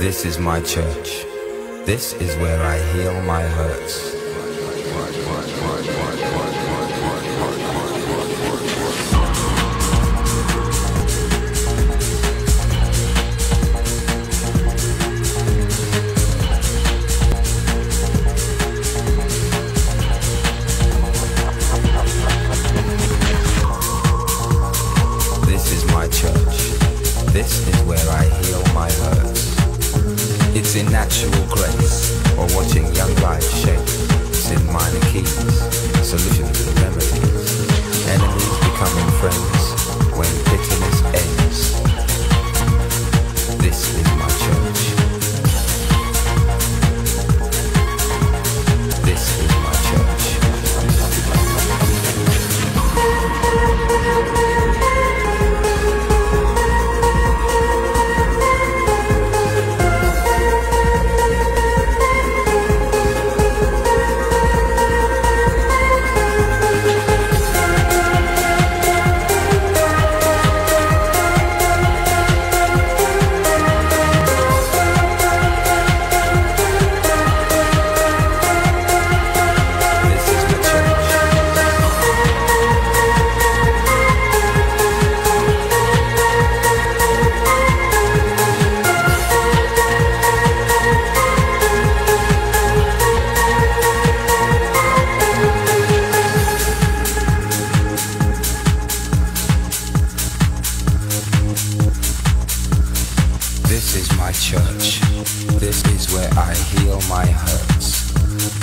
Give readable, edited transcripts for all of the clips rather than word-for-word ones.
This is my church. This is where I heal my hurts. This is my church. This is where I heal my hurts. It's in natural grace, or watching young life shape. It's in minor keys, solutions and remedies. Enemies becoming friends when bitterness ends. This is my church. This is my church. This is my church. This is where I heal my hurts.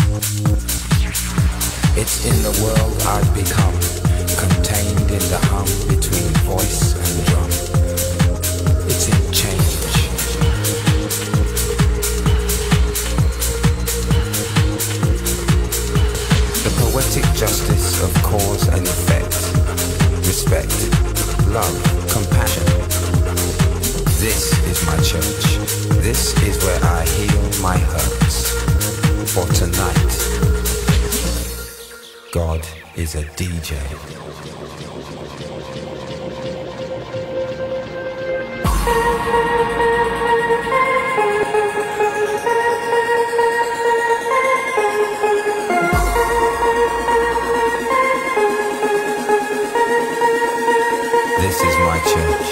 It's in the world I've become, contained in the hum between voice and drum. It's in change. The poetic justice of cause and effect. Respect, love, compassion. This is my church. This is where I heal my hurts. For tonight, God is a DJ. This is my church.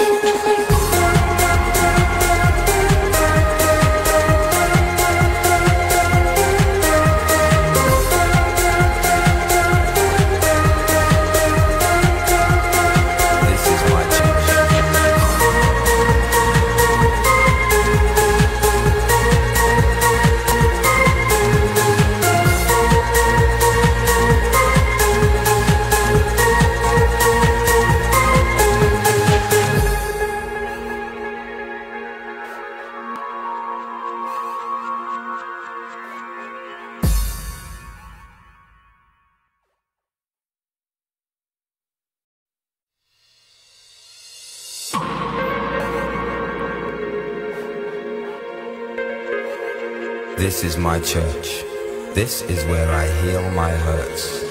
This is my church. This is where I heal my hurts.